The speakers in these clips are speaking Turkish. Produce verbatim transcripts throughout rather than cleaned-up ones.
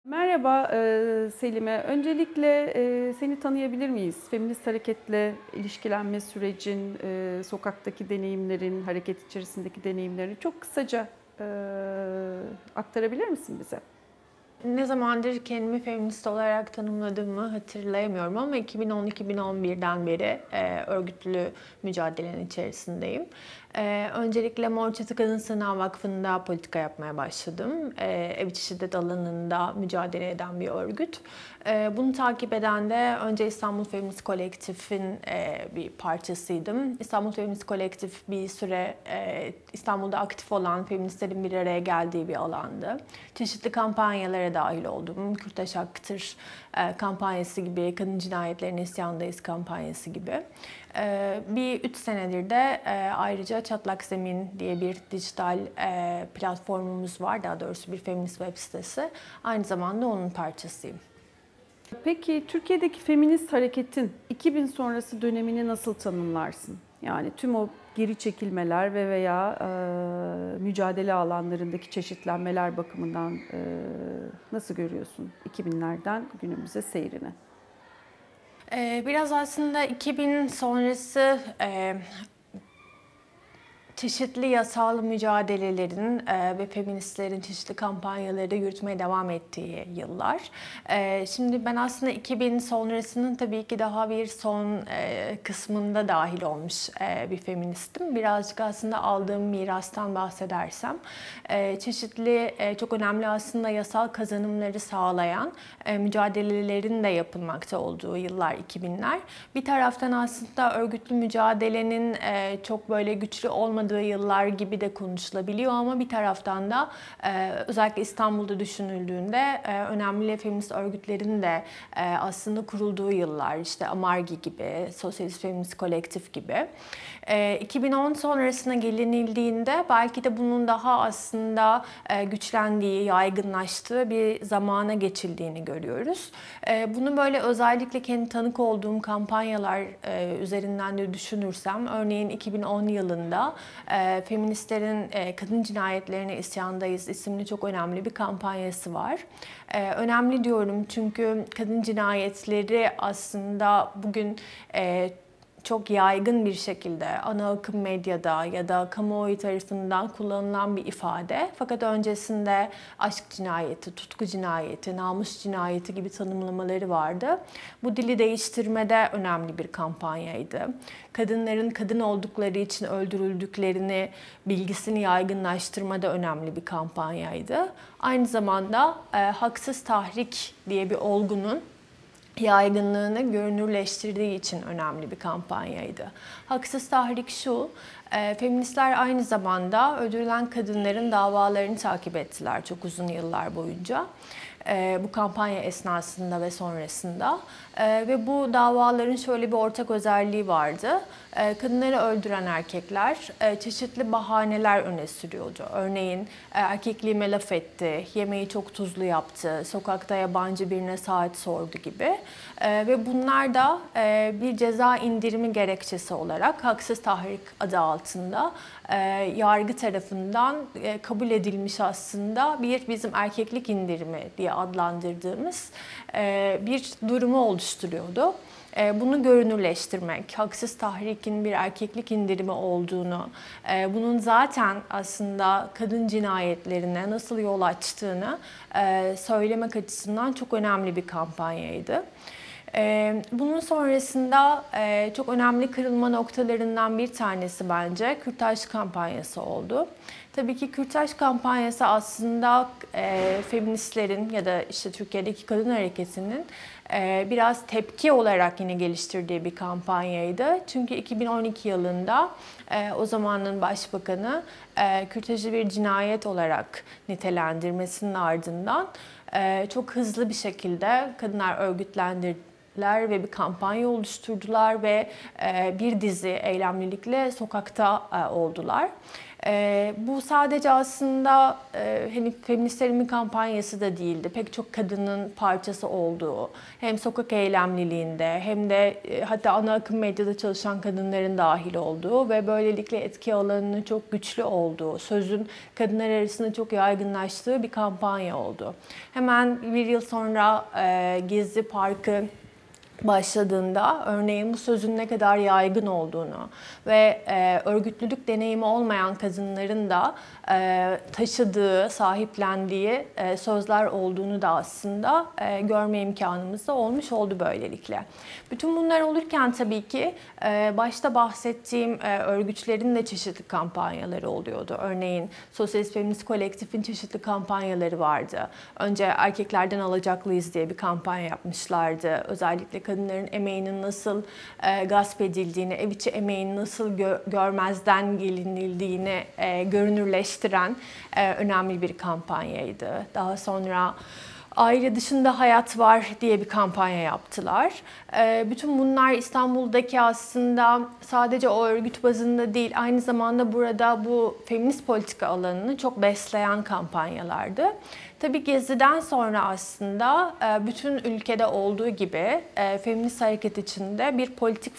Merhaba eee, Selime. Öncelikle eee, seni tanıyabilir miyiz? Feminist hareketle ilişkilenme sürecin, eee, sokaktaki deneyimlerin, hareket içerisindeki deneyimlerini çok kısaca eee, aktarabilir misin bize? Ne zamandır kendimi feminist olarak tanımladığımı hatırlayamıyorum ama iki bin on iki bin on birden beri e, örgütlü mücadelenin içerisindeyim. E, öncelikle Mor Çatı Kadın Sığınağı Vakfı'nda politika yapmaya başladım. E, ev içi şiddet alanında mücadele eden bir örgüt. E, bunu takip eden de önce İstanbul Feminist Kolektif'in e, bir parçasıydım. İstanbul Feminist Kolektif bir süre e, İstanbul'da aktif olan feministlerin bir araya geldiği bir alandı. Çeşitli kampanyalara dahil oldum. Kürtaş Haktır e, kampanyası gibi, kadın cinayetlerine isyandayız kampanyası gibi. E, bir üç senedir de e, ayrıca Çatlak Zemin diye bir dijital e, platformumuz var. Daha doğrusu bir feminist web sitesi. Aynı zamanda onun parçasıyım. Peki Türkiye'deki feminist hareketin iki bin sonrası dönemini nasıl tanımlarsın? Yani tüm o geri çekilmeler ve veya eee, mücadele alanlarındaki çeşitlenmeler bakımından eee, nasıl görüyorsun iki binlerden günümüze seyrini? E, biraz aslında iki bin sonrası e, çeşitli yasal mücadelelerin e, ve feministlerin çeşitli kampanyaları yürütmeye devam ettiği yıllar. E, şimdi ben aslında iki bin sonrasının tabii ki daha bir son e, kısmında dahil olmuş e, bir feministim. Birazcık aslında aldığım mirastan bahsedersem, e, çeşitli e, çok önemli aslında yasal kazanımları sağlayan e, mücadelelerin de yapılmakta olduğu yıllar iki binler. Bir taraftan aslında örgütlü mücadelenin e, çok böyle güçlü olmadığı yıllar gibi de konuşulabiliyor ama bir taraftan da e, özellikle İstanbul'da düşünüldüğünde e, önemli feminist örgütlerin de e, aslında kurulduğu yıllar, işte Amargi gibi, Sosyalist Feminist Kolektif gibi. E, iki bin on sonrasına gelinildiğinde belki de bunun daha aslında e, güçlendiği, yaygınlaştığı bir zamana geçildiğini görüyoruz. E, bunu böyle özellikle kendi tanık olduğum kampanyalar e, üzerinden de düşünürsem, örneğin iki bin on yılında e, feministlerin e, kadın cinayetlerine isyandayız isimli çok önemli bir kampanyası var. E, önemli diyorum çünkü kadın cinayetleri aslında bugün e, çok yaygın bir şekilde ana akım medyada ya da kamuoyu tarafından kullanılan bir ifade. Fakat öncesinde aşk cinayeti, tutku cinayeti, namus cinayeti gibi tanımlamaları vardı. Bu dili değiştirmede önemli bir kampanyaydı. Kadınların kadın oldukları için öldürüldüklerini bilgisini yaygınlaştırmada önemli bir kampanyaydı. Aynı zamanda e, haksız tahrik diye bir olgunun yaygınlığını görünürleştirdiği için önemli bir kampanyaydı. Haksız tahrik şu, e, feministler aynı zamanda öldürülen kadınların davalarını takip ettiler çok uzun yıllar boyunca. E, bu kampanya esnasında ve sonrasında. E, ve bu davaların şöyle bir ortak özelliği vardı. E, kadınları öldüren erkekler e, çeşitli bahaneler öne sürüyordu. Örneğin e, erkekliğime laf etti, yemeği çok tuzlu yaptı, sokakta yabancı birine saat sordu gibi. E, ve bunlar da e, bir ceza indirimi gerekçesi olarak haksız tahrik adı altında e, yargı tarafından e, kabul edilmiş aslında bir bizim erkeklik indirimi diye adlandırdığımız e, bir durumu oluşturuyordu. E, bunu görünürleştirmek, haksız tahrikin bir erkeklik indirimi olduğunu, e, bunun zaten aslında kadın cinayetlerine nasıl yol açtığını e, söylemek açısından çok önemli bir kampanyaydı. Bunun sonrasında çok önemli kırılma noktalarından bir tanesi bence Kürtaj kampanyası oldu. Tabii ki Kürtaj kampanyası aslında e, feministlerin ya da işte Türkiye'deki kadın hareketinin e, biraz tepki olarak yine geliştirdiği bir kampanyaydı. Çünkü iki bin on iki yılında e, o zamanın başbakanı e, kürtajı bir cinayet olarak nitelendirmesinin ardından e, çok hızlı bir şekilde kadınlar örgütlendir ve bir kampanya oluşturdular ve bir dizi eylemlilikle sokakta oldular. Ee, bu sadece aslında e, hani feministlerin bir kampanyası da değildi. Pek çok kadının parçası olduğu, hem sokak eylemliliğinde hem de e, hatta ana akım medyada çalışan kadınların dahil olduğu ve böylelikle etki alanının çok güçlü olduğu, sözün kadınlar arasında çok yaygınlaştığı bir kampanya oldu. Hemen bir yıl sonra e, Gezi Parkı başladığında örneğin bu sözün ne kadar yaygın olduğunu ve e, örgütlülük deneyimi olmayan kadınların da e, taşıdığı, sahiplendiği e, sözler olduğunu da aslında e, görme imkanımız da olmuş oldu böylelikle. Bütün bunlar olurken tabii ki e, başta bahsettiğim e, örgütlerin de çeşitli kampanyaları oluyordu. Örneğin Sosyalist Feminist Kolektif'in çeşitli kampanyaları vardı. Önce erkeklerden alacaklıyız diye bir kampanya yapmışlardı. Özellikle kadınların emeğinin nasıl e, gasp edildiğini, ev içi emeğin nasıl gö görmezden gelinildiğini e, görünürleştiren e, önemli bir kampanyaydı. Daha sonra Aile Dışında Hayat Var diye bir kampanya yaptılar. E, bütün bunlar İstanbul'daki aslında sadece o örgüt bazında değil, aynı zamanda burada bu feminist politika alanını çok besleyen kampanyalardı. Tabii Gezi'den sonra aslında bütün ülkede olduğu gibi feminist hareket içinde bir politik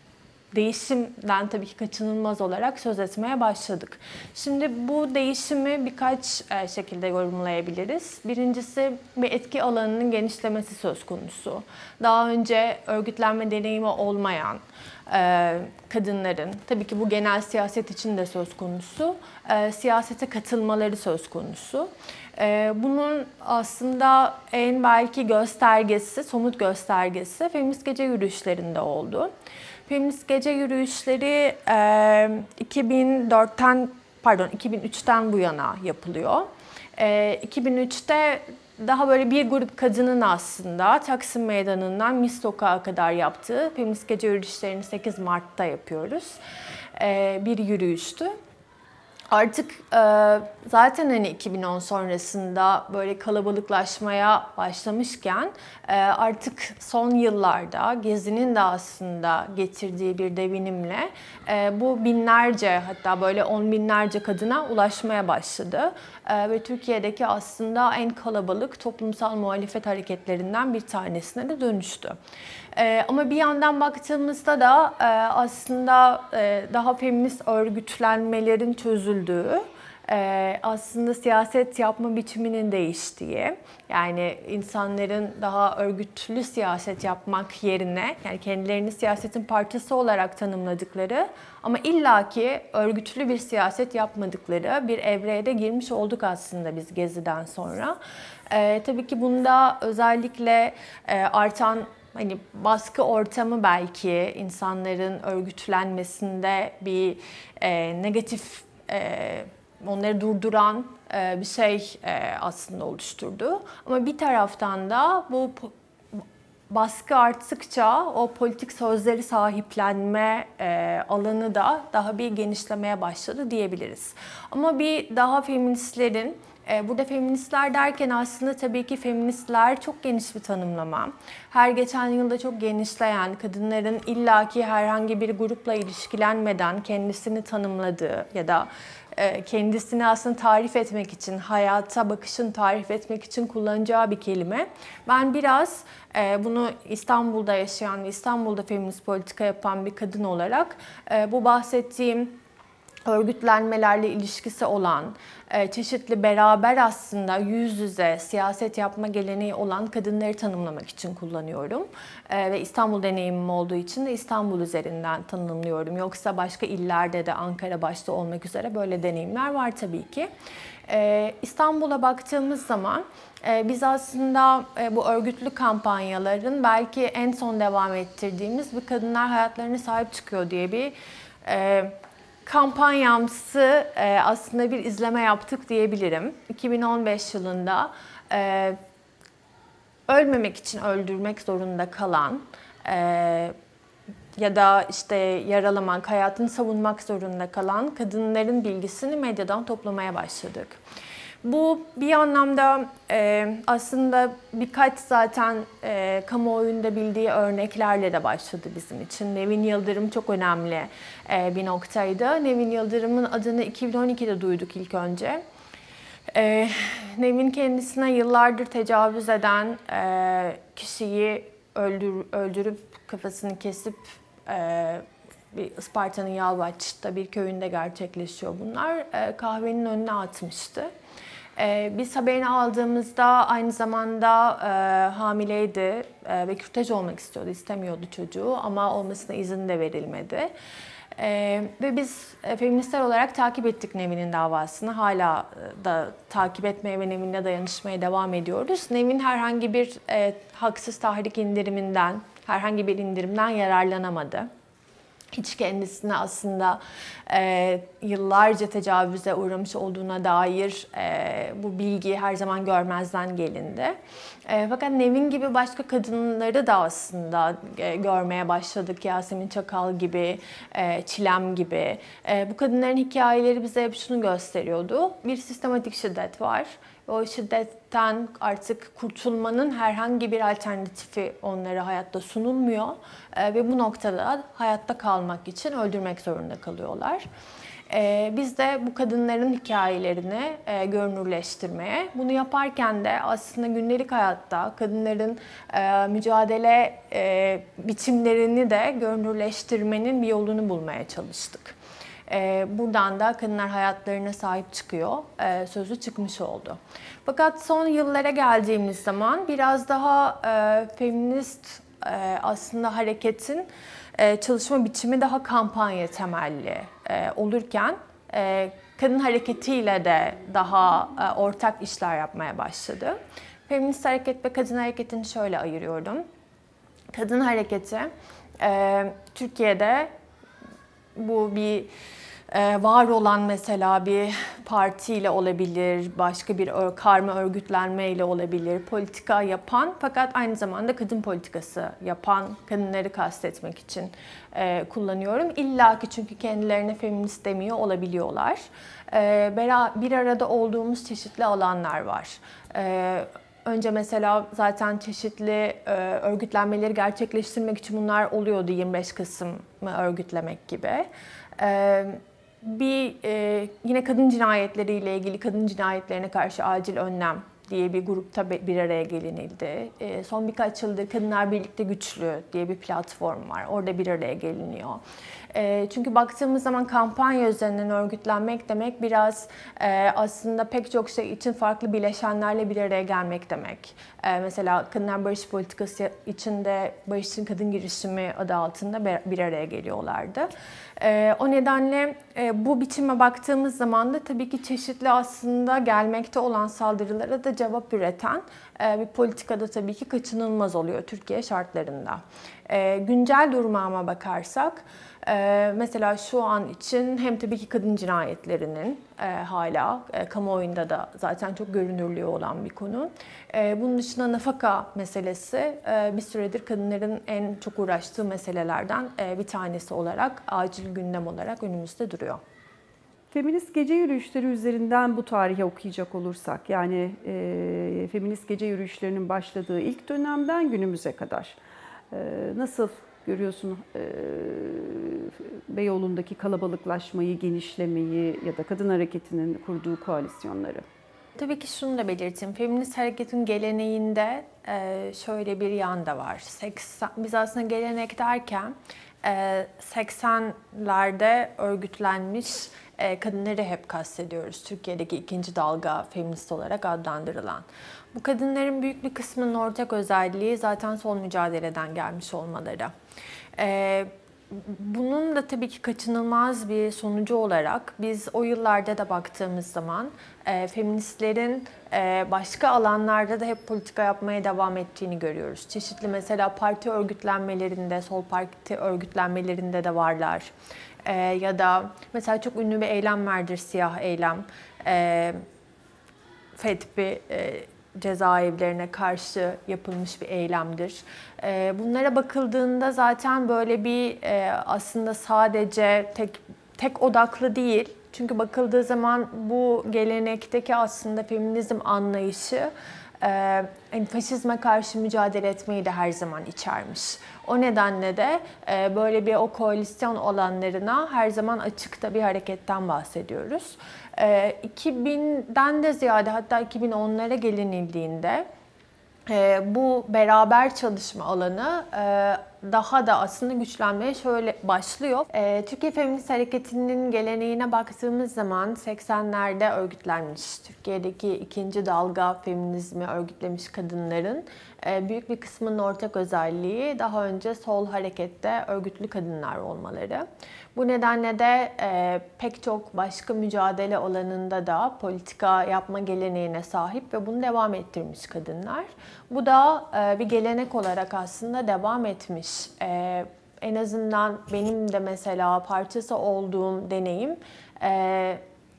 değişimden tabii ki kaçınılmaz olarak söz etmeye başladık. Şimdi bu değişimi birkaç şekilde yorumlayabiliriz. Birincisi bir etki alanının genişlemesi söz konusu. Daha önce örgütlenme deneyimi olmayan kadınların, tabii ki bu genel siyaset için de söz konusu, siyasete katılmaları söz konusu. Bunun aslında en belki göstergesi, somut göstergesi feminist gece yürüyüşlerinde oldu. Feminist gece yürüyüşleri iki bin dörtten pardon iki bin üçten bu yana yapılıyor. iki bin üçte daha böyle bir grup kadının aslında Taksim Meydanı'ndan Mis Sokağı kadar yaptığı feminist gece yürüyüşlerini sekiz Mart'ta yapıyoruz. Bir yürüyüştü. Artık e, zaten hani iki bin on sonrasında böyle kalabalıklaşmaya başlamışken e, artık son yıllarda Gezi'nin de aslında getirdiği bir devinimle e, bu binlerce, hatta böyle on binlerce kadına ulaşmaya başladı. E, ve Türkiye'deki aslında en kalabalık toplumsal muhalefet hareketlerinden bir tanesine de dönüştü. Ee, ama bir yandan baktığımızda da e, aslında e, daha feminist örgütlenmelerin çözüldüğü, e, aslında siyaset yapma biçiminin değiştiği, yani insanların daha örgütlü siyaset yapmak yerine, yani kendilerini siyasetin parçası olarak tanımladıkları ama illaki örgütlü bir siyaset yapmadıkları bir evreye de girmiş olduk aslında biz Gezi'den sonra. E, tabii ki bunda özellikle e, artan hani baskı ortamı belki insanların örgütlenmesinde bir e, negatif, e, onları durduran e, bir şey e, aslında oluşturdu. Ama bir taraftan da bu baskı arttıkça o politik sözleri sahiplenme e, alanı da daha bir genişlemeye başladı diyebiliriz. Ama bir daha feministlerin, burada feministler derken aslında tabii ki feministler çok geniş bir tanımlama. Her geçen yılda çok genişleyen, kadınların illaki herhangi bir grupla ilişkilenmeden kendisini tanımladığı ya da kendisini aslında tarif etmek için, hayata bakışını tarif etmek için kullanacağı bir kelime. Ben biraz bunu İstanbul'da yaşayan ve İstanbul'da feminist politika yapan bir kadın olarak bu bahsettiğim örgütlenmelerle ilişkisi olan, çeşitli beraber aslında yüz yüze siyaset yapma geleneği olan kadınları tanımlamak için kullanıyorum. Ve İstanbul deneyimim olduğu için de İstanbul üzerinden tanımlıyorum. Yoksa başka illerde de Ankara başta olmak üzere böyle deneyimler var tabii ki. İstanbul'a baktığımız zaman biz aslında bu örgütlü kampanyaların belki en son devam ettirdiğimiz bir kadınlar hayatlarına sahip çıkıyor diye bir kampanyamsı aslında bir izleme yaptık diyebilirim. iki bin on beş yılında ölmemek için öldürmek zorunda kalan ya da işte yaralamak, hayatını savunmak zorunda kalan kadınların bilgisini medyadan toplamaya başladık. Bu bir anlamda e, aslında birkaç zaten e, kamuoyunda bildiği örneklerle de başladı bizim için. Nevin Yıldırım çok önemli e, bir noktaydı. Nevin Yıldırım'ın adını iki bin on ikide duyduk ilk önce. E, Nevin kendisine yıllardır tecavüz eden e, kişiyi öldür, öldürüp kafasını kesip e, bir Isparta'nın Yalvaç'ta bir köyünde gerçekleşiyor bunlar. E, kahvenin önüne atmıştı. E, biz haberini aldığımızda aynı zamanda e, hamileydi e, ve kürtaj olmak istiyordu, istemiyordu çocuğu ama olmasına izin de verilmedi. Ee, ve biz e, feministler olarak takip ettik Nevin'in davasını. Hala e, da takip etmeye ve Nevin'le dayanışmaya devam ediyoruz. Nevin herhangi bir e, haksız tahrik indiriminden, herhangi bir indirimden yararlanamadı. Hiç kendisine aslında e, yıllarca tecavüze uğramış olduğuna dair e, bu bilgi her zaman görmezden gelindi. E, fakat Nevin gibi başka kadınları da aslında e, görmeye başladık. Yasemin Çakal gibi, e, Çilem gibi. E, bu kadınların hikayeleri bize hep şunu gösteriyordu. Bir sistematik şiddet var. O şiddetten artık kurtulmanın herhangi bir alternatifi onlara hayatta sunulmuyor. E, ve bu noktada hayatta kalmak için öldürmek zorunda kalıyorlar. E, biz de bu kadınların hikayelerini e, görünürleştirmeye, bunu yaparken de aslında gündelik hayatta kadınların e, mücadele e, biçimlerini de görünürleştirmenin bir yolunu bulmaya çalıştık. Buradan da kadınlar hayatlarına sahip çıkıyor sözü çıkmış oldu. Fakat son yıllara geldiğimiz zaman biraz daha e, feminist e, aslında hareketin e, çalışma biçimi daha kampanya temelli e, olurken e, kadın hareketiyle de daha e, ortak işler yapmaya başladı. Feminist hareket ve kadın hareketini şöyle ayırıyorum. Kadın hareketi e, Türkiye'de bu bir Ee, var olan mesela bir partiyle olabilir, başka bir karma örgütlenmeyle olabilir, politika yapan fakat aynı zamanda kadın politikası yapan kadınları kastetmek için e, kullanıyorum. İlla ki çünkü kendilerine feminist demiyor olabiliyorlar. E, bir arada olduğumuz çeşitli alanlar var. E, Önce mesela zaten çeşitli e, örgütlenmeleri gerçekleştirmek için bunlar oluyordu, yirmi beş Kasım'ı örgütlemek gibi. E, Bir e, yine kadın cinayetleriyle ilgili kadın cinayetlerine karşı acil önlem diye bir grupta bir araya gelinildi. E, son birkaç yıldır Kadınlar Birlikte Güçlü diye bir platform var. Orada bir araya geliniyor. E, çünkü baktığımız zaman kampanya üzerinden örgütlenmek demek biraz e, aslında pek çok şey için farklı bileşenlerle bir araya gelmek demek. E, mesela Kadınlar Barış Politikası içinde Barış'ın Kadın Girişimi adı altında bir araya geliyorlardı. E, o nedenle e, bu biçime baktığımız zaman da tabii ki çeşitli aslında gelmekte olan saldırılara da cevap üreten e, bir politikada tabii ki kaçınılmaz oluyor Türkiye şartlarında. E, güncel duruma ama bakarsak, e, mesela şu an için hem tabii ki kadın cinayetlerinin e, hala e, kamuoyunda da zaten çok görünürlüğü olan bir konu. E, bunun dışında nafaka meselesi e, bir süredir kadınların en çok uğraştığı meselelerden e, bir tanesi olarak, acil gündem olarak önümüzde duruyor. Feminist gece yürüyüşleri üzerinden bu tarihi okuyacak olursak, yani e, feminist gece yürüyüşlerinin başladığı ilk dönemden günümüze kadar e, nasıl görüyorsun e, Beyoğlu'ndaki kalabalıklaşmayı, genişlemeyi ya da kadın hareketinin kurduğu koalisyonları? Tabii ki şunu da belirteyim. Feminist hareketin geleneğinde e, şöyle bir yan da var. seksen, biz aslında gelenek derken e, seksenlerde örgütlenmiş e, kadınları hep kastediyoruz. Türkiye'deki ikinci dalga feminist olarak adlandırılan. Bu kadınların büyük bir kısmının ortak özelliği zaten sol mücadeleden gelmiş olmaları. E, Bunun da tabii ki kaçınılmaz bir sonucu olarak biz o yıllarda da baktığımız zaman e, feministlerin e, başka alanlarda da hep politika yapmaya devam ettiğini görüyoruz. Çeşitli mesela parti örgütlenmelerinde, sol parti örgütlenmelerinde de varlar. E, ya da mesela çok ünlü bir eylem vardır, siyah eylem. E, FETÖ e, cezaevlerine karşı yapılmış bir eylemdir. Bunlara bakıldığında zaten böyle bir aslında sadece tek tek odaklı değil, Çünkü bakıldığı zaman bu gelenekteki aslında feminizm anlayışı e, faşizme karşı mücadele etmeyi de her zaman içermiş. O nedenle de e, böyle bir o koalisyon olanlarına her zaman açıkta bir hareketten bahsediyoruz. E, iki binden de ziyade, hatta iki bin onlara gelinildiğinde e, bu beraber çalışma alanı e, daha da aslında güçlenmeye şöyle başlıyor. E, Türkiye Feminist Hareketi'nin geleneğine baktığımız zaman seksenlerde örgütlenmiş, Türkiye'deki ikinci dalga feminizmi örgütlemiş kadınların e, büyük bir kısmının ortak özelliği daha önce sol harekette örgütlü kadınlar olmaları. Bu nedenle de e, pek çok başka mücadele alanında da politika yapma geleneğine sahip ve bunu devam ettirmiş kadınlar. Bu da e, bir gelenek olarak aslında devam etmiş. E, en azından benim de mesela parçası olduğum deneyim e,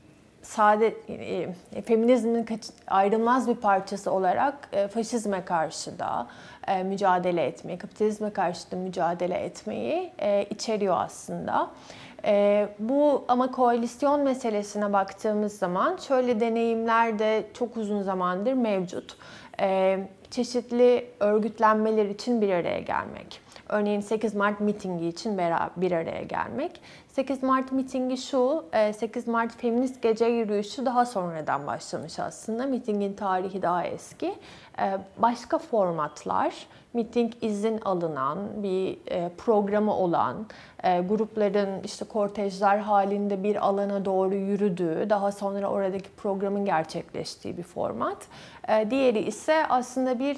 sade e, feminizmin ayrılmaz bir parçası olarak e, faşizme karşı da e, mücadele etmeyi, kapitalizme karşı da mücadele etmeyi e, içeriyor aslında. E, bu ama koalisyon meselesine baktığımız zaman şöyle deneyimler de çok uzun zamandır mevcut. E, çeşitli örgütlenmeler için bir araya gelmek. Örneğin sekiz Mart mitingi için bir araya gelmek. sekiz Mart mitingi şu, sekiz Mart Feminist Gece Yürüyüşü daha sonradan başlamış aslında. Mitingin tarihi daha eski. Başka formatlar, miting izin alınan, bir programı olan, grupların işte kortejler halinde bir alana doğru yürüdüğü, daha sonra oradaki programın gerçekleştiği bir format. Diğeri ise aslında bir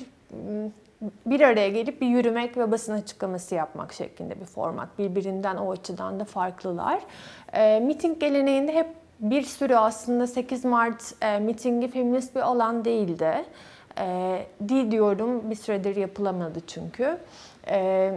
bir araya gelip bir yürümek ve basın açıklaması yapmak şeklinde bir format. Birbirinden o açıdan da farklılar. E, miting geleneğinde hep bir sürü aslında sekiz Mart e, mitingi feminist bir alan değildi. E, değil diyorum, bir süredir yapılamadı çünkü. E,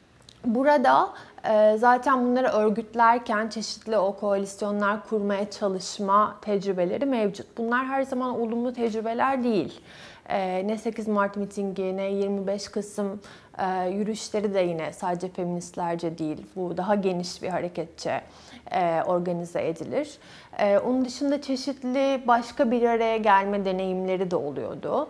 burada e, zaten bunları örgütlerken çeşitli o koalisyonlar kurmaya çalışma tecrübeleri mevcut. Bunlar her zaman olumlu tecrübeler değil. Ne sekiz Mart mitingi, ne yirmi beş Kasım yürüyüşleri de yine sadece feministlerce değil, bu daha geniş bir hareketçe organize edilir. Onun dışında çeşitli başka bir araya gelme deneyimleri de oluyordu.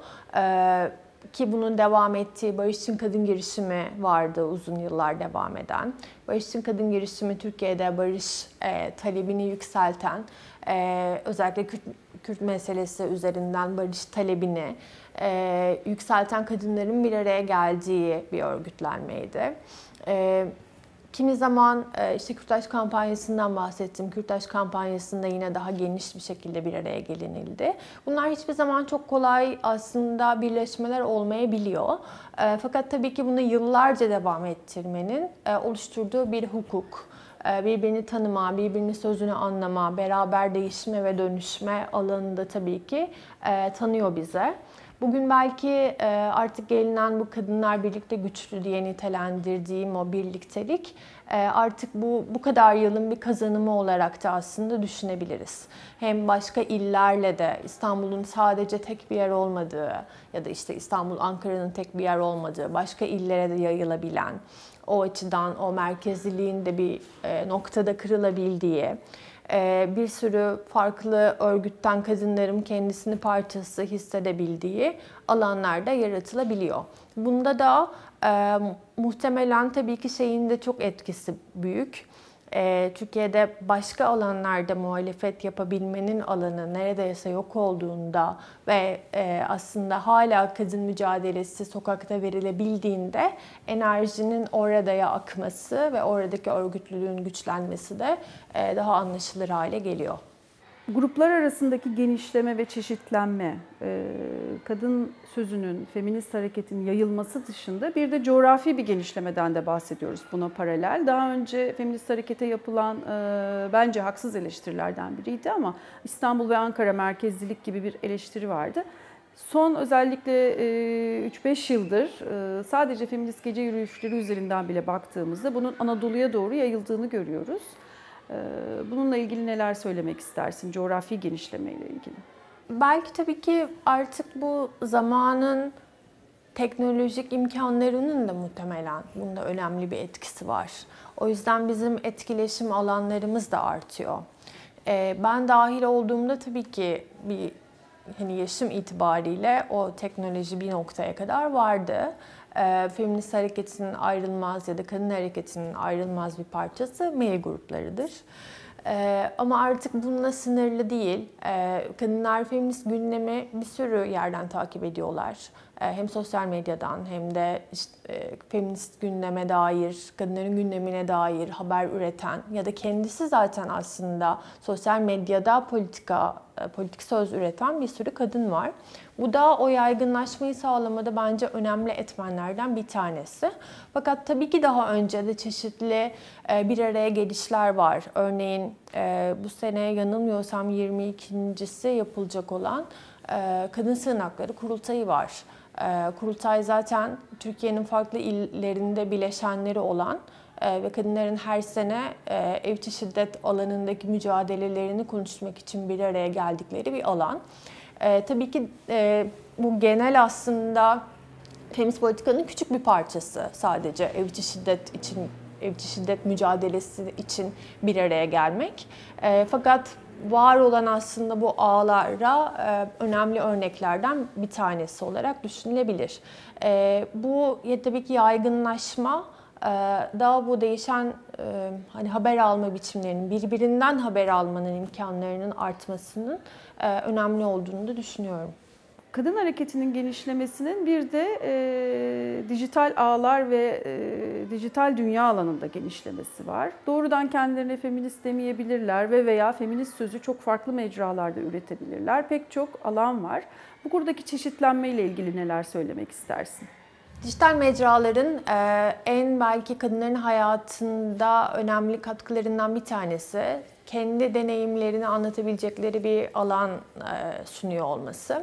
Ki bunun devam ettiği Barış için Kadın girişimi vardı uzun yıllar devam eden. Barış için Kadın girişimi Türkiye'de barış talebini yükselten, özellikle Kürt, Kürt meselesi üzerinden barış talebini e, yükselten kadınların bir araya geldiği bir örgütlenmeydi. E, kimi zaman e, işte Kürtaj kampanyasından bahsettim. Kürtaj kampanyasında yine daha geniş bir şekilde bir araya gelinildi. Bunlar hiçbir zaman çok kolay aslında birleşmeler olmayabiliyor. E, fakat tabii ki bunu yıllarca devam ettirmenin e, oluşturduğu bir hukuk, birbirini tanıma, birbirini sözünü anlama, beraber değişme ve dönüşme alanında tabii ki e, tanıyor bize. Bugün belki e, artık gelinen bu kadınlar birlikte güçlü diye nitelendirdiğim o birliktelik e, artık bu bu kadar yılın bir kazanımı olarak da aslında düşünebiliriz. Hem başka illerle de İstanbul'un sadece tek bir yer olmadığı ya da işte İstanbul, Ankara'nın tek bir yer olmadığı, başka illere de yayılabilen, o açıdan o merkezliliğin de bir e, noktada kırılabildiği, e, bir sürü farklı örgütten kadınların kendisini parçası hissedebildiği alanlarda yaratılabiliyor. Bunda da e, muhtemelen tabii ki şeyin de çok etkisi büyük. E, Türkiye'de başka alanlarda muhalefet yapabilmenin alanı neredeyse yok olduğunda ve e, aslında hala kadın mücadelesi sokakta verilebildiğinde enerjinin oraya akması ve oradaki örgütlülüğün güçlenmesi de e, daha anlaşılır hale geliyor. Gruplar arasındaki genişleme ve çeşitlenme, kadın sözünün, feminist hareketin yayılması dışında bir de coğrafi bir genişlemeden de bahsediyoruz buna paralel. Daha önce feminist harekete yapılan bence haksız eleştirilerden biriydi ama İstanbul ve Ankara merkezlilik gibi bir eleştiri vardı. Son özellikle üç beş yıldır sadece feminist gece yürüyüşleri üzerinden bile baktığımızda bunun Anadolu'ya doğru yayıldığını görüyoruz. Bununla ilgili neler söylemek istersin, coğrafi genişleme ile ilgili? Belki tabii ki artık bu zamanın teknolojik imkanlarının da muhtemelen bunda önemli bir etkisi var. O yüzden bizim etkileşim alanlarımız da artıyor. E, ben dahil olduğumda tabii ki bir hani yaşım itibariyle o teknoloji bir noktaya kadar vardı. E, feminist hareketin ayrılmaz ya da kadın hareketinin ayrılmaz bir parçası mail gruplarıdır. Ee, ama artık bununla sınırlı değil. Ee, kadınlar feminist gündemi bir sürü yerden takip ediyorlar. Ee, hem sosyal medyadan hem de işte, e, feminist gündeme dair, kadınların gündemine dair haber üreten ya da kendisi zaten aslında sosyal medyada politika, e, politik söz üreten bir sürü kadın var. Bu da o yaygınlaşmayı sağlamada bence önemli etmenlerden bir tanesi. Fakat tabii ki daha önce de çeşitli e, bir araya gelişler var. Örneğin e, bu sene yanılmıyorsam yirmi ikincisi yapılacak olan e, Kadın Sığınakları Kurultayı var. E, Kurultay zaten Türkiye'nin farklı illerinde bileşenleri olan e, ve kadınların her sene e, ev içi şiddet alanındaki mücadelelerini konuşmak için bir araya geldikleri bir alan. E, tabii ki e, bu genel aslında feminist politikanın küçük bir parçası sadece ev içi şiddet için, ev içi şiddet mücadelesi için bir araya gelmek. E, fakat var olan aslında bu ağlara e, önemli örneklerden bir tanesi olarak düşünülebilir. E, bu ya, tabii ki yaygınlaşma e, daha bu değişen e, hani haber alma biçimlerinin, birbirinden haber almanın imkanlarının artmasının e, önemli olduğunu da düşünüyorum. Kadın hareketinin genişlemesinin bir de e, dijital ağlar ve e, dijital dünya alanında genişlemesi var. Doğrudan kendilerine feminist demeyebilirler ve veya feminist sözü çok farklı mecralarda üretebilirler. Pek çok alan var. Bu buradaki çeşitlenme ile ilgili neler söylemek istersin? Dijital mecraların en belki kadınların hayatında önemli katkılarından bir tanesi kendi deneyimlerini anlatabilecekleri bir alan sunuyor olması.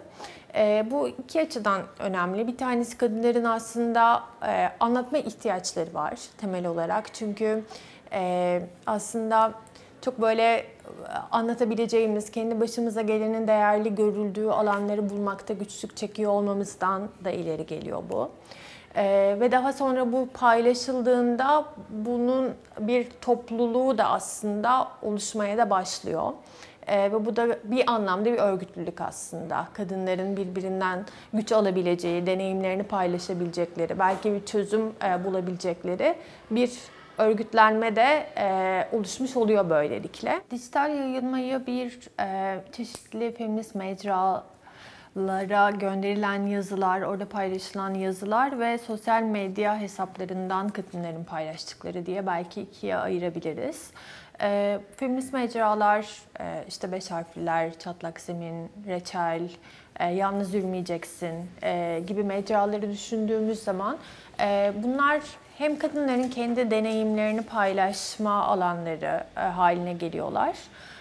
Bu iki açıdan önemli. Bir tanesi kadınların aslında anlatma ihtiyaçları var temel olarak. Çünkü aslında çok böyle anlatabileceğimiz, kendi başımıza gelenin değerli görüldüğü alanları bulmakta güçlük çekiyor olmamızdan da ileri geliyor bu. Ee, ve daha sonra bu paylaşıldığında bunun bir topluluğu da aslında oluşmaya da başlıyor. Ee, ve bu da bir anlamda bir örgütlülük aslında. Kadınların birbirinden güç alabileceği, deneyimlerini paylaşabilecekleri, belki bir çözüm e, bulabilecekleri bir örgütlenme de e, oluşmuş oluyor böylelikle. Dijital yayılmayı bir e, çeşitli feminist mecra lara gönderilen yazılar, orada paylaşılan yazılar ve sosyal medya hesaplarından kadınların paylaştıkları diye belki ikiye ayırabiliriz. E, feminist mecralar, e, işte beş harfliler, Çatlak Zemin, Reçel, e, Yalnız Yürümeyeceksin e, gibi mecraları düşündüğümüz zaman e, bunlar hem kadınların kendi deneyimlerini paylaşma alanları e, haline geliyorlar.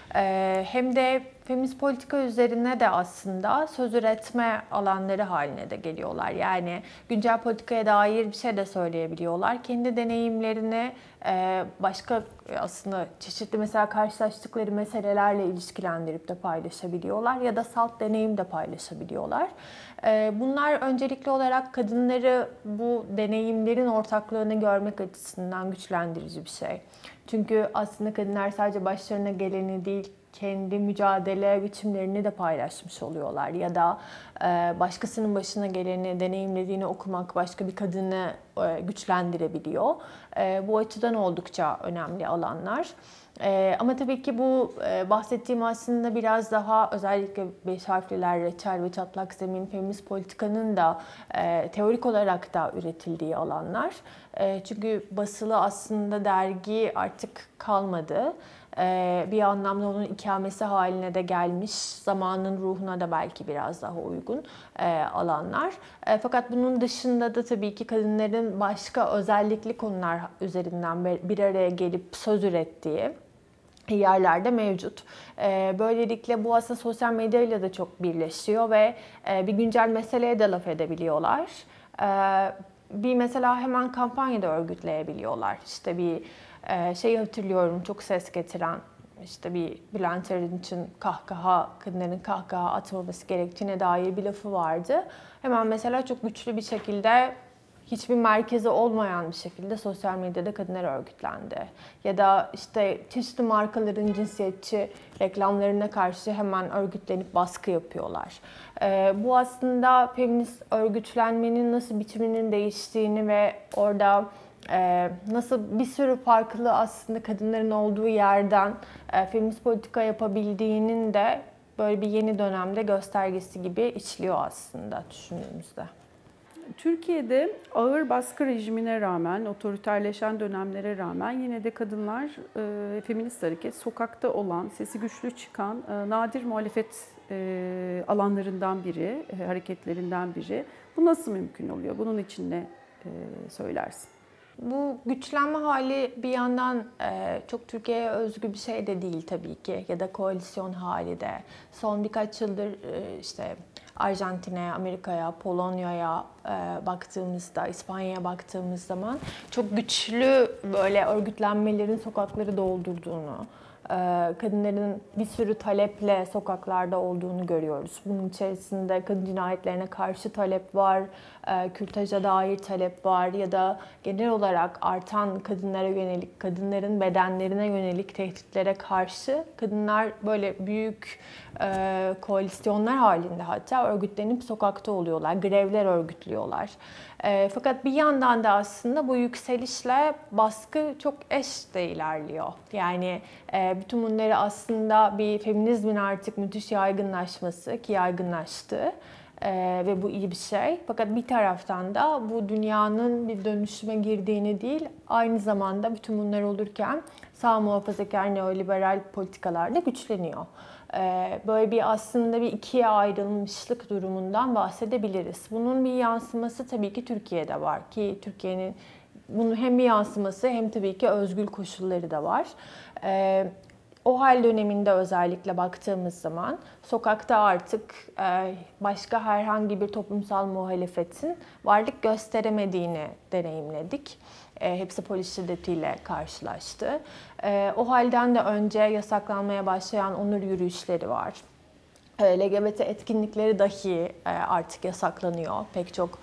E, hem de feminist politika üzerine de aslında söz üretme alanları haline de geliyorlar. Yani güncel politikaya dair bir şey de söyleyebiliyorlar. Kendi deneyimlerini e, başka aslında çeşitli mesela karşılaştıkları meselelerle ilişkilendirip de paylaşabiliyorlar ya da salt deneyim de paylaşabiliyorlar. E, bunlar öncelikli olarak kadınları bu deneyimlerin ortaklığını görmek açısından güçlendirici bir şey. Çünkü aslında kadınlar sadece başlarına geleni değil, kendi mücadele biçimlerini de paylaşmış oluyorlar. Ya da başkasının başına geleni, deneyimlediğini okumak başka bir kadını güçlendirebiliyor. Bu açıdan oldukça önemli alanlar. Ama tabii ki bu bahsettiğim aslında biraz daha özellikle beş harfliler, Reçel ve Çatlak Zemin feminist politikanın da teorik olarak da üretildiği alanlar. Çünkü basılı aslında dergi artık kalmadı. Bir anlamda onun ikamesi haline de gelmiş, zamanın ruhuna da belki biraz daha uygun alanlar. Fakat bunun dışında da tabii ki kadınların başka özellikli konular üzerinden bir araya gelip söz ürettiği yerlerde mevcut. Böylelikle bu aslında sosyal medyayla da çok birleşiyor ve bir güncel meseleye de laf edebiliyorlar. Bir mesela hemen kampanyada örgütleyebiliyorlar. İşte bir şeyi hatırlıyorum, çok ses getiren, işte bir Bülent Arınç'ın kahkaha, kadınların kahkaha atmaması gerektiğine dair bir lafı vardı. Hemen mesela çok güçlü bir şekilde hiçbir merkezi olmayan bir şekilde sosyal medyada kadınlar örgütlendi. Ya da işte çeşitli markaların cinsiyetçi reklamlarına karşı hemen örgütlenip baskı yapıyorlar. Ee, bu aslında feminist örgütlenmenin nasıl biçiminin değiştiğini ve orada e, nasıl bir sürü farklı aslında kadınların olduğu yerden e, feminist politika yapabildiğinin de böyle bir yeni dönemde göstergesi gibi işliyor aslında düşündüğümüzde. Türkiye'de ağır baskı rejimine rağmen, otoriterleşen dönemlere rağmen yine de kadınlar, e, feminist hareket sokakta olan, sesi güçlü çıkan e, nadir muhalefet e, alanlarından biri, e, hareketlerinden biri. Bu nasıl mümkün oluyor? Bunun için ne e, söylersin? Bu güçlenme hali bir yandan e, çok Türkiye'ye özgü bir şey de değil tabii ki, ya da koalisyon hali de. Son birkaç yıldır e, işte Arjantin'e, Amerika'ya, Polonya'ya e, baktığımızda, İspanya'ya baktığımız zaman çok güçlü böyle örgütlenmelerin sokakları doldurduğunu, kadınların bir sürü taleple sokaklarda olduğunu görüyoruz. Bunun içerisinde kadın cinayetlerine karşı talep var, kürtaja dair talep var ya da genel olarak artan kadınlara yönelik, kadınların bedenlerine yönelik tehditlere karşı kadınlar böyle büyük koalisyonlar halinde hatta örgütlenip sokakta oluyorlar, grevler örgütlüyorlar. Fakat bir yandan da aslında bu yükselişle baskı çok eş de ilerliyor. Yani bütün bunları aslında bir feminizmin artık müthiş yaygınlaşması, ki yaygınlaştı ve bu iyi bir şey. Fakat bir taraftan da bu dünyanın bir dönüşüme girdiğini değil, aynı zamanda bütün bunlar olurken sağ muhafazakar neoliberal politikalar da güçleniyor. Böyle bir aslında bir ikiye ayrılmışlık durumundan bahsedebiliriz. Bunun bir yansıması tabii ki Türkiye'de var, ki Türkiye'nin bunun hem bir yansıması hem tabii ki özgür koşulları da var. O hal döneminde özellikle baktığımız zaman sokakta artık başka herhangi bir toplumsal muhalefetin varlık gösteremediğini deneyimledik. Hepsi polis şiddetiyle karşılaştı. O halden de önce yasaklanmaya başlayan onur yürüyüşleri var. L G B T etkinlikleri dahi artık yasaklanıyor. Pek çok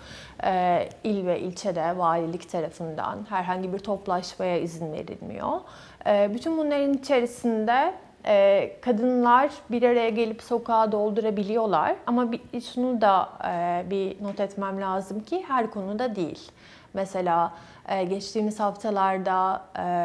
il ve ilçede valilik tarafından herhangi bir toplaşmaya izin verilmiyor. Bütün bunların içerisinde kadınlar bir araya gelip sokağa doldurabiliyorlar. Ama şunu da bir not etmem lazım ki her konuda değil. Mesela geçtiğimiz haftalarda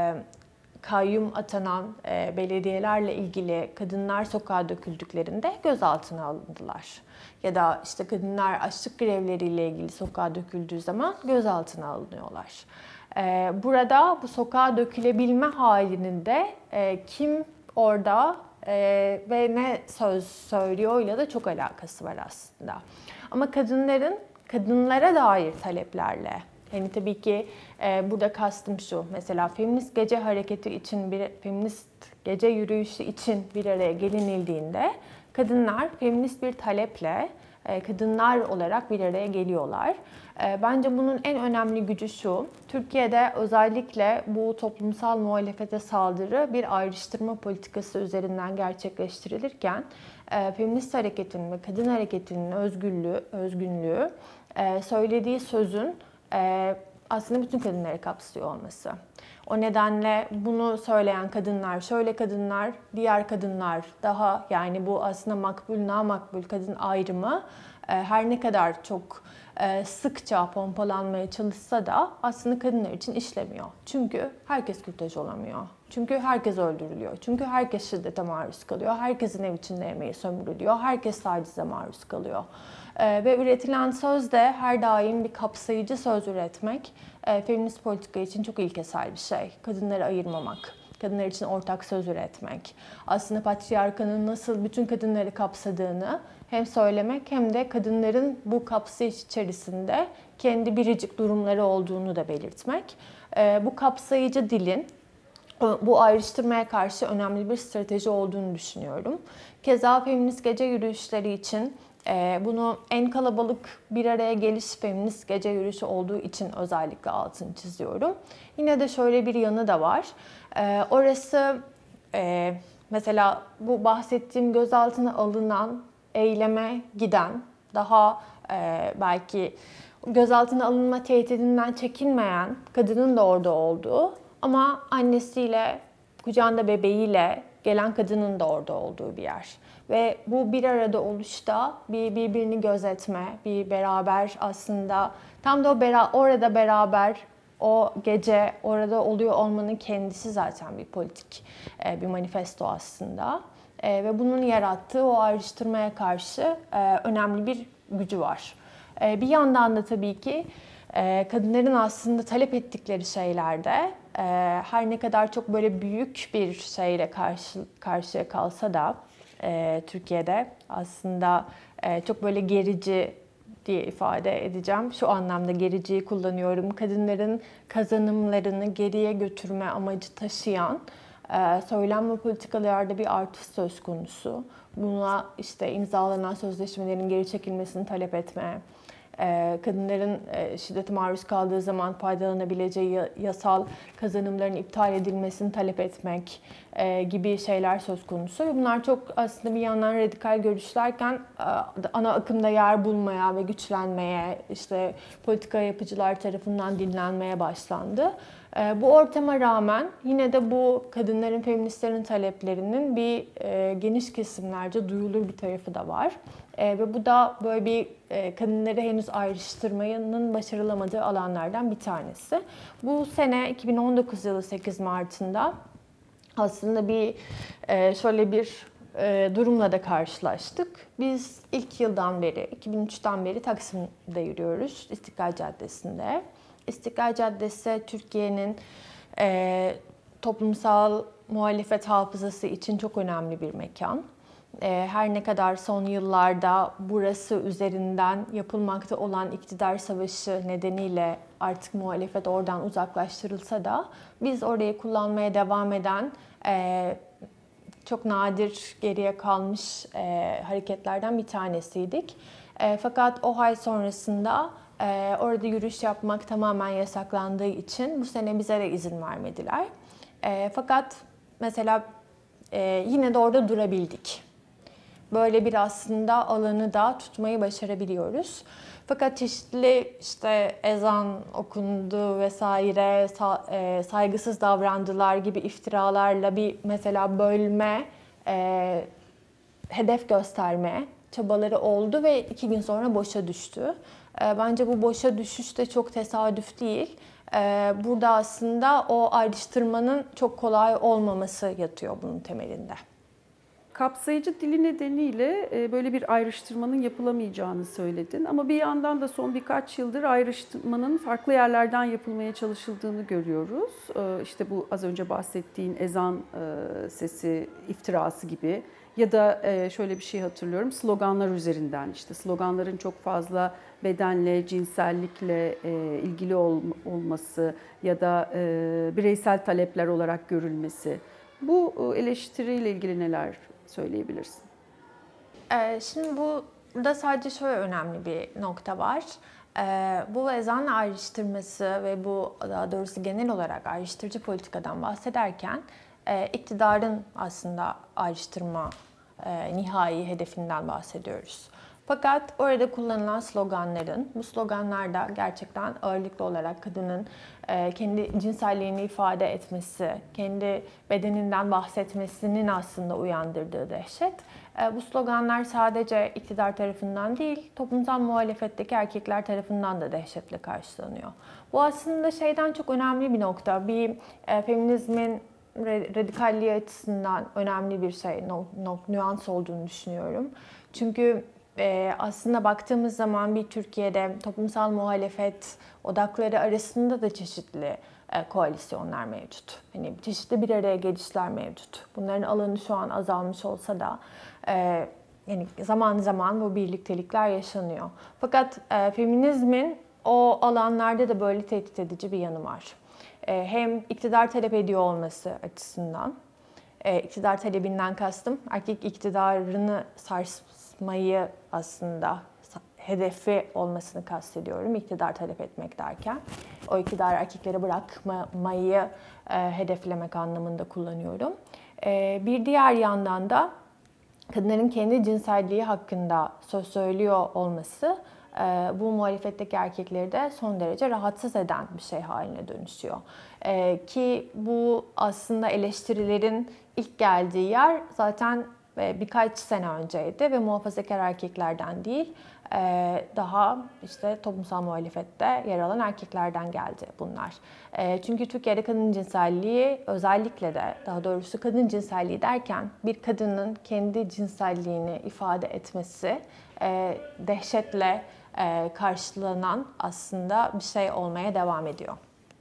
kayyum atanan e, belediyelerle ilgili kadınlar sokağa döküldüklerinde gözaltına alındılar. Ya da işte kadınlar açlık grevleriyle ilgili sokağa döküldüğü zaman gözaltına alınıyorlar. E, burada bu sokağa dökülebilme halinin de e, kim orada e, ve ne söz söylüyoruyla da çok alakası var aslında. Ama kadınların kadınlara dair taleplerle, yani tabii ki e, burada kastım şu, mesela feminist gece hareketi için, bir feminist gece yürüyüşü için bir araya gelinildiğinde kadınlar feminist bir taleple e, kadınlar olarak bir araya geliyorlar. E, bence bunun en önemli gücü şu, Türkiye'de özellikle bu toplumsal muhalefete saldırı bir ayrıştırma politikası üzerinden gerçekleştirilirken e, feminist hareketin ve kadın hareketinin özgürlüğü, özgünlüğü, e, söylediği sözün aslında bütün kadınları kapsıyor olması. O nedenle bunu söyleyen kadınlar, şöyle kadınlar, diğer kadınlar daha, yani bu aslında makbul, namakbul kadın ayrımı her ne kadar çok sıkça pompalanmaya çalışsa da aslında kadınlar için işlemiyor. Çünkü herkes kürtaj olamıyor. Çünkü herkes öldürülüyor. Çünkü herkes şiddete maruz kalıyor. Herkesin ev içinde yemeği sömürülüyor. Herkes tacize maruz kalıyor. Ee, ve üretilen söz de her daim bir kapsayıcı söz üretmek e, feminist politika için çok ilkesel bir şey. Kadınları ayırmamak, kadınlar için ortak söz üretmek. Aslında patriarkanın nasıl bütün kadınları kapsadığını hem söylemek hem de kadınların bu kapsayış içerisinde kendi biricik durumları olduğunu da belirtmek. Ee, bu kapsayıcı dilin bu ayrıştırmaya karşı önemli bir strateji olduğunu düşünüyorum. Keza feminist gece yürüyüşleri için bunu en kalabalık bir araya geliş feminist gece yürüyüşü olduğu için özellikle altını çiziyorum. Yine de şöyle bir yanı da var. Orası mesela bu bahsettiğim gözaltına alınan eyleme giden, daha belki gözaltına alınma tehdidinden çekinmeyen kadının da orada olduğu ama annesiyle, kucağında bebeğiyle gelen kadının da orada olduğu bir yer. Ve bu bir arada oluşta bir birbirini gözetme, bir beraber aslında tam da o bera, orada beraber o gece orada oluyor olmanın kendisi zaten bir politik bir manifesto aslında. Ve bunun yarattığı o ayrıştırmaya karşı önemli bir gücü var. Bir yandan da tabii ki kadınların aslında talep ettikleri şeylerde her ne kadar çok böyle büyük bir şeyle karşı karşıya kalsa da Türkiye'de aslında çok böyle gerici diye ifade edeceğim. Şu anlamda gericiyi kullanıyorum. Kadınların kazanımlarını geriye götürme amacı taşıyan söylem ve politikalarda bir artış söz konusu. Buna işte imzalanan sözleşmelerin geri çekilmesini talep etme, kadınların şiddete maruz kaldığı zaman faydalanabileceği yasal kazanımların iptal edilmesini talep etmek gibi şeyler söz konusu. Ve bunlar çok aslında bir yandan radikal görüşlerken ana akımda yer bulmaya ve güçlenmeye, işte politika yapıcılar tarafından dinlenmeye başlandı. Bu ortama rağmen yine de bu kadınların, feministlerin taleplerinin bir geniş kesimlerce duyulur bir tarafı da var. E, ve bu da böyle bir e, kadınları henüz ayrıştırmanın başarılamadığı alanlardan bir tanesi. Bu sene iki bin on dokuz yılı sekiz Mart'ında aslında bir e, şöyle bir e, durumla da karşılaştık. Biz ilk yıldan beri, iki bin üçten beri Taksim'de yürüyoruz, İstiklal Caddesi'nde. İstiklal Caddesi Türkiye'nin e, toplumsal muhalefet hafızası için çok önemli bir mekan. Her ne kadar son yıllarda burası üzerinden yapılmakta olan iktidar savaşı nedeniyle artık muhalefet oradan uzaklaştırılsa da biz orayı kullanmaya devam eden çok nadir geriye kalmış hareketlerden bir tanesiydik. Fakat o ay sonrasında orada yürüyüş yapmak tamamen yasaklandığı için bu sene bize de izin vermediler. Fakat mesela yine de orada durabildik. Böyle bir aslında alanı da tutmayı başarabiliyoruz. Fakat çeşitli işte ezan okundu vesaire, saygısız davrandılar gibi iftiralarla bir mesela bölme, e, hedef gösterme çabaları oldu ve iki gün sonra boşa düştü. E, bence bu boşa düşüş de çok tesadüf değil. E, burada aslında o ayrıştırmanın çok kolay olmaması yatıyor bunun temelinde. Kapsayıcı dili nedeniyle böyle bir ayrıştırmanın yapılamayacağını söyledin. Ama bir yandan da son birkaç yıldır ayrıştırmanın farklı yerlerden yapılmaya çalışıldığını görüyoruz. İşte bu az önce bahsettiğin ezan sesi iftirası gibi ya da şöyle bir şey hatırlıyorum, sloganlar üzerinden, işte sloganların çok fazla bedenle, cinsellikle ilgili olması ya da bireysel talepler olarak görülmesi. Bu eleştiriyle ilgili neler söyleyebilirsin? Şimdi burada sadece şöyle önemli bir nokta var. Bu ezan ayrıştırması ve bu daha doğrusu genel olarak ayrıştırıcı politikadan bahsederken iktidarın aslında ayrıştırma nihai hedefinden bahsediyoruz. Fakat orada kullanılan sloganların, bu sloganlarda gerçekten ağırlıklı olarak kadının kendi cinselliğini ifade etmesi, kendi bedeninden bahsetmesinin aslında uyandırdığı dehşet. Bu sloganlar sadece iktidar tarafından değil, toplumsal muhalefetteki erkekler tarafından da dehşetle karşılanıyor. Bu aslında şeyden çok önemli bir nokta. Bir feminizmin radikalliği açısından önemli bir şey, nüans olduğunu düşünüyorum. Çünkü Ee, aslında baktığımız zaman bir Türkiye'de toplumsal muhalefet odakları arasında da çeşitli e, koalisyonlar mevcut. Hani çeşitli bir araya gelişler mevcut. Bunların alanı şu an azalmış olsa da e, yani zaman zaman bu birliktelikler yaşanıyor. Fakat e, feminizmin o alanlarda da böyle tehdit edici bir yanı var. E, hem iktidar talep ediyor olması açısından, e, iktidar talebinden kastım erkek iktidarını sarsmayı aslında hedefi olmasını kastediyorum. İktidar talep etmek derken o iktidar erkeklere bırakmayı e, hedeflemek anlamında kullanıyorum. E, bir diğer yandan da kadınların kendi cinselliği hakkında söz söylüyor olması bu muhalefetteki erkekleri de son derece rahatsız eden bir şey haline dönüşüyor. Ki bu aslında eleştirilerin ilk geldiği yer zaten birkaç sene önceydi ve muhafazakar erkeklerden değil, daha işte toplumsal muhalefette yer alan erkeklerden geldi bunlar. Çünkü Türkiye'de kadın cinselliği, özellikle de daha doğrusu kadın cinselliği derken bir kadının kendi cinselliğini ifade etmesi dehşetle karşılanan aslında bir şey olmaya devam ediyor.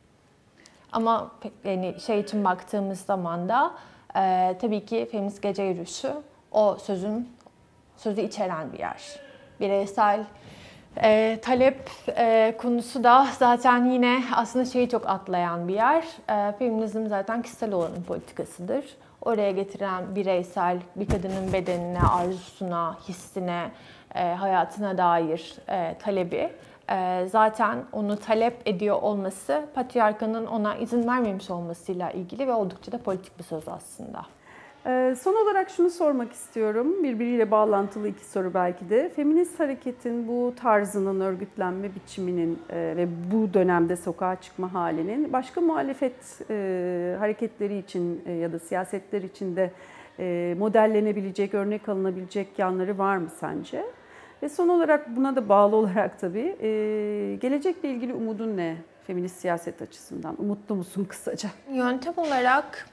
Ama yani şey için baktığımız zaman da e, tabii ki feminist gece yürüyüşü o sözün sözü içeren bir yer. Bireysel e, talep e, konusu da zaten yine aslında şeyi çok atlayan bir yer. E, feminizm zaten kişisel olanın politikasıdır. Oraya getiren bireysel bir kadının bedenine, arzusuna, hissine, e, hayatına dair e, talebi. Zaten onu talep ediyor olması, patriarkanın ona izin vermemiş olmasıyla ilgili ve oldukça da politik bir söz aslında. Son olarak şunu sormak istiyorum, birbiriyle bağlantılı iki soru belki de. Feminist hareketin bu tarzının, örgütlenme biçiminin ve bu dönemde sokağa çıkma halinin başka muhalefet hareketleri için ya da siyasetler için de modellenebilecek, örnek alınabilecek yanları var mı sence? Ve son olarak buna da bağlı olarak tabii gelecekle ilgili umudun ne feminist siyaset açısından? Umutlu musun kısaca? Yöntem olarak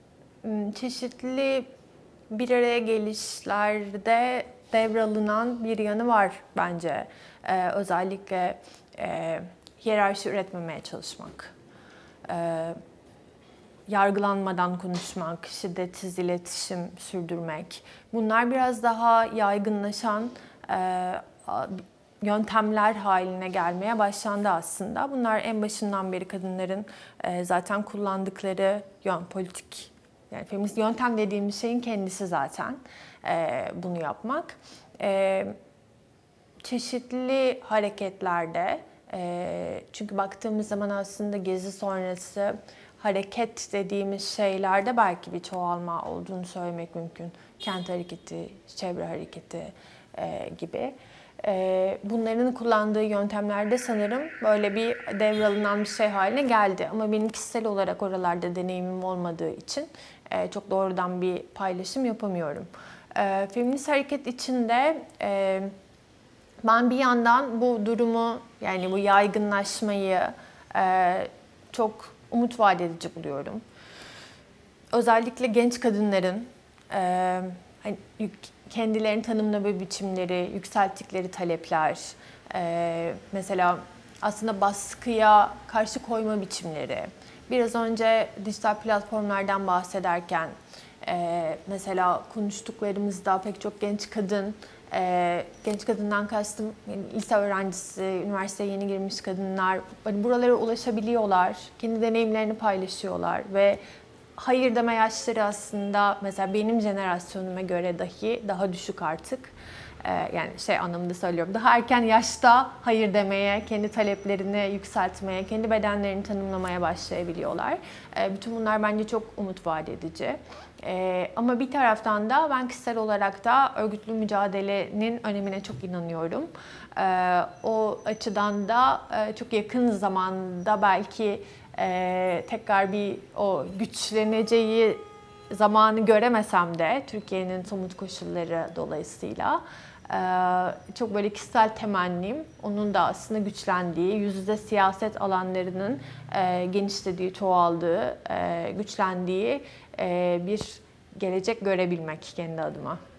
çeşitli bir araya gelişlerde devralınan bir yanı var bence. Ee, özellikle e, hiyerarşi üretmemeye çalışmak. Ee, yargılanmadan konuşmak, şiddetsiz iletişim sürdürmek. Bunlar biraz daha yaygınlaşan e, yöntemler haline gelmeye başlandı aslında. Bunlar en başından beri kadınların e, zaten kullandıkları yön, politik. Yani feminist yöntem dediğimiz şeyin kendisi zaten e, bunu yapmak. E, çeşitli hareketlerde, e, çünkü baktığımız zaman aslında Gezi sonrası hareket dediğimiz şeylerde belki bir çoğalma olduğunu söylemek mümkün. Kent hareketi, çevre hareketi e, gibi. E, bunların kullandığı yöntemlerde sanırım böyle bir devralınan bir şey haline geldi. Ama benim kişisel olarak oralarda deneyimim olmadığı için e, çok doğrudan bir paylaşım yapamıyorum. E, feminist hareket içinde e, ben bir yandan bu durumu, yani bu yaygınlaşmayı e, çok umut vaat edici buluyorum. Özellikle genç kadınların e, hani, kendilerini tanımlama biçimleri, yükselttikleri talepler, e, mesela aslında baskıya karşı koyma biçimleri. Biraz önce dijital platformlardan bahsederken e, mesela konuştuklarımızda pek çok genç kadın, e, genç kadından kastım yani lise öğrencisi, üniversiteye yeni girmiş kadınlar, hani buralara ulaşabiliyorlar, kendi deneyimlerini paylaşıyorlar ve hayır deme yaşları aslında mesela benim jenerasyonuma göre dahi daha düşük artık. Ee, yani şey anlamında söylüyorum, daha erken yaşta hayır demeye, kendi taleplerini yükseltmeye, kendi bedenlerini tanımlamaya başlayabiliyorlar. Ee, bütün bunlar bence çok umut vaat edici. Ee, ama bir taraftan da ben kişisel olarak da örgütlü mücadelenin önemine çok inanıyorum. Ee, o açıdan da e, çok yakın zamanda belki Ee, tekrar bir o güçleneceği zamanı göremesem de Türkiye'nin somut koşulları dolayısıyla e, çok böyle kişisel temennim onun da aslında güçlendiği, yüz yüze siyaset alanlarının e, genişlediği, çoğaldığı, e, güçlendiği e, bir gelecek görebilmek kendi adıma.